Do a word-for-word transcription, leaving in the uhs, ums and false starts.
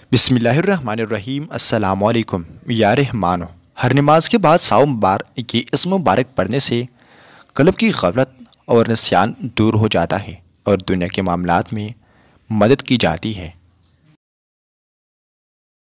बिस्मिल्लाहिर्रहमानिर्रहीम अस्सलाम वालेकुम या रहमानो। हर नमाज के बाद सौ बार ये इस्म मुबारक पढ़ने से कल्ब की गफलत और निस्यान दूर हो जाता है और दुनिया के मामलात में मदद की जाती है।